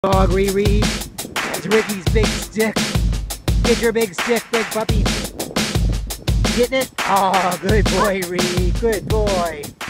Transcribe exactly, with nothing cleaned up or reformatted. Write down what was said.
Dog, Riri. It's Ricky's big stick. Get your big stick, big puppy. Getting it? Oh, good boy, Riri. Good boy.